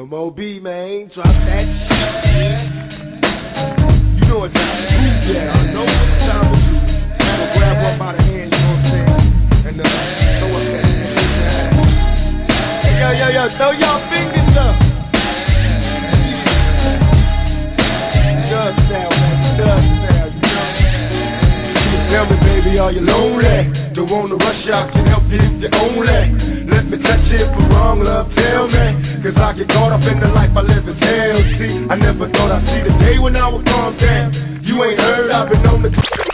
Yo, Moby, man, drop that shit. You know what time it is. Yeah, I know what time it is. So grab one by the hand, you know what I'm saying? And throw up that shit. Hey, yo, throw your fingers up. Doug style, man, Doug style, you know? Tell me, baby, are you lonely? Don't wanna rush out, can help you if you're only. Let me touch you if I'm wrong, love, tell me. Cause I get caught up in the life I live as hell. See, I never thought I'd see the day when I would calm down. You ain't heard, I've been on the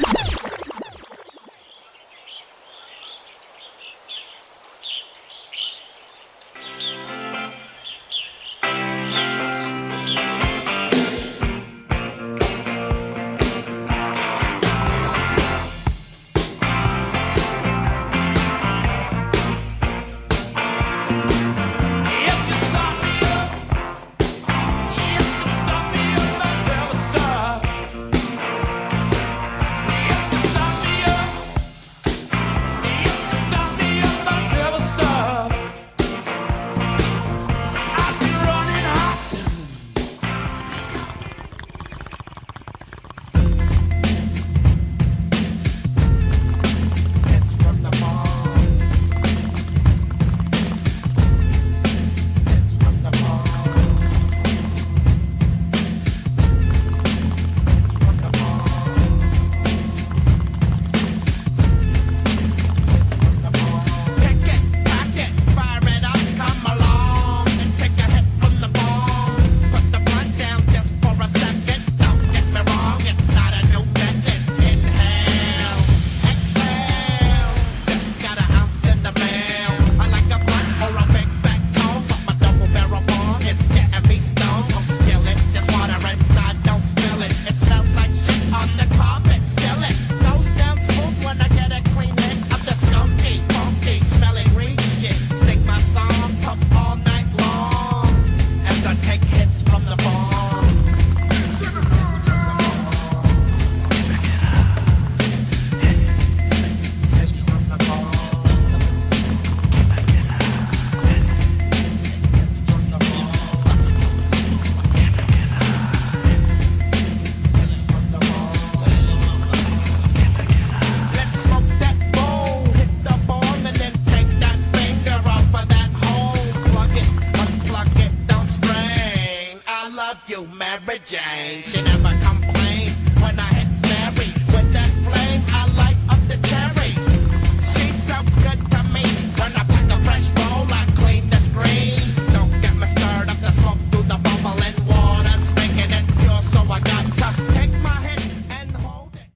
Mary Jane. She never complains when I hit Mary with that flame. I light up the cherry. She's so good to me. When I pack a fresh bowl, I clean the screen. Don't get me stirred up the smoke through the bubbling water's making it pure, so I got to take my hit and hold it.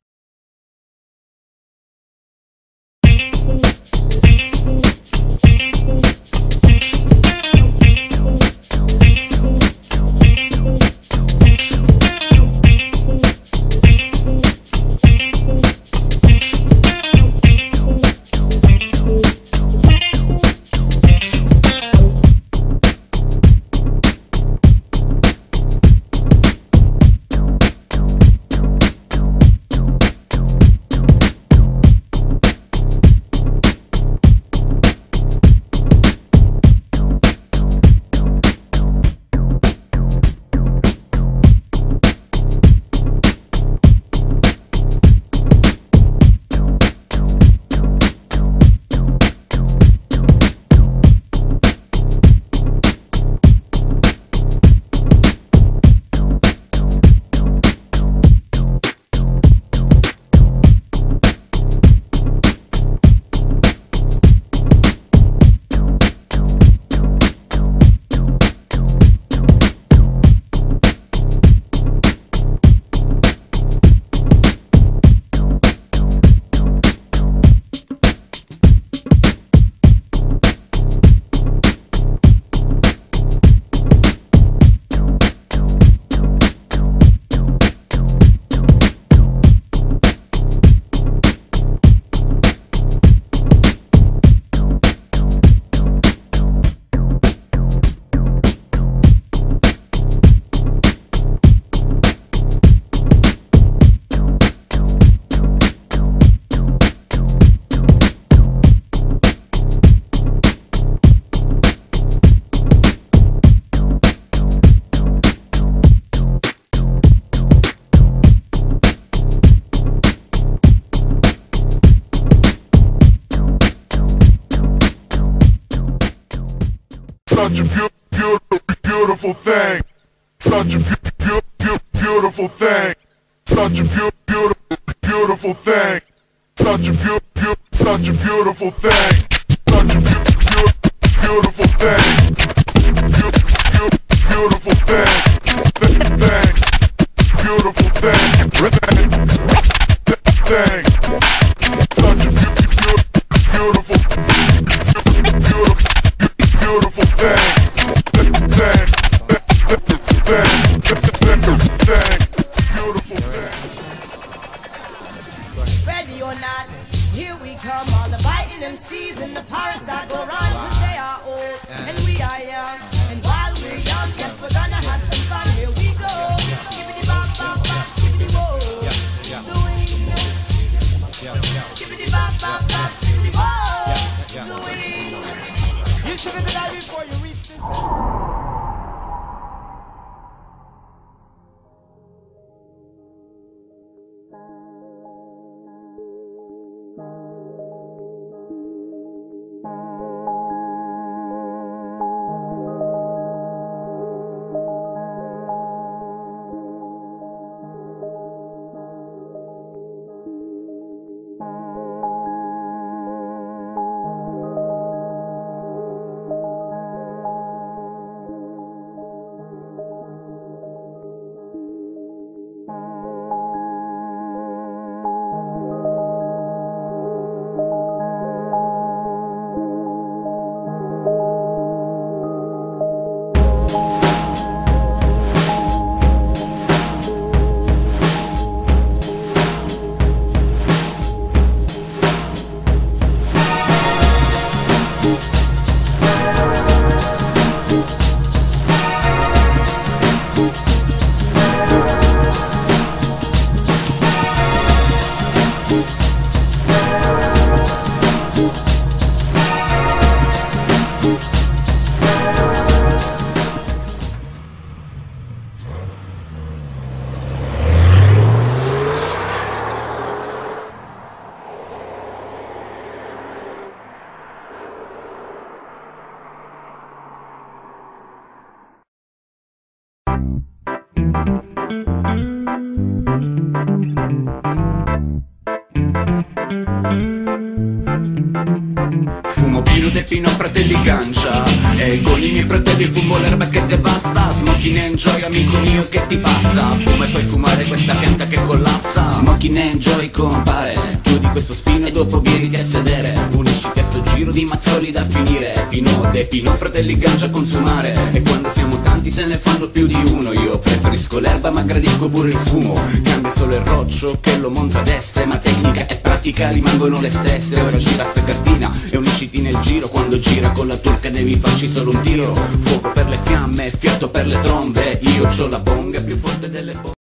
such a beautiful thing. Such a beautiful thing. Such a beautiful thing. Such a beautiful thing. Such a beautiful thing. Beautiful thing. Beautiful thing. Thing. Such a beautiful thing. Ready or not, here we come. All the biting MCs and the pirates that go run, 'cause they are old and we are young. And while we're young, yes, we're gonna have some fun. Here we go. Skippity bop bop bop, skippity whoa. Swing. Skippity bop bop bop, skippity whoa. Swing. You should have been out before you reach this. Fumo Pino De Pino, fratelli Gancia, e con i miei fratelli fumo l'erba che devasta. Smoking enjoy, amico mio, che ti passa? Fuma e poi fumare questa pianta che collassa. Smoking enjoy, compare, tu di questo spino e dopo vieniti a sedere. Unisciti a sto giro di mazzoli da finire. Pino De Pino, fratelli Gancia a consumare. E quando siamo tanti se ne fanno più di uno. Io preferisco l'erba ma gradisco pure il fumo. Cambia solo il roccio che lo monta a destra, ma tecnica e pratica rimangono le stesse. Ora gira sta cartina e unisciti nel giro. Quando gira con la turca devi farci solo un tiro. Fuoco per le fiamme, fiato per le trombe. Io c'ho la bonga più forte delle bombe.